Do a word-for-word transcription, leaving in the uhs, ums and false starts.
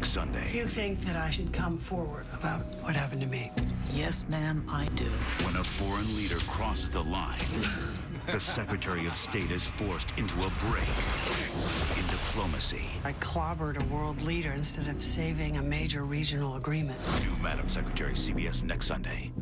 Sunday. You think that I should come forward about what happened to me? Yes, ma'am, I do. When a foreign leader crosses the line, the Secretary of State is forced into a break in diplomacy. I clobbered a world leader instead of saving a major regional agreement. New Madam Secretary, C B S next Sunday.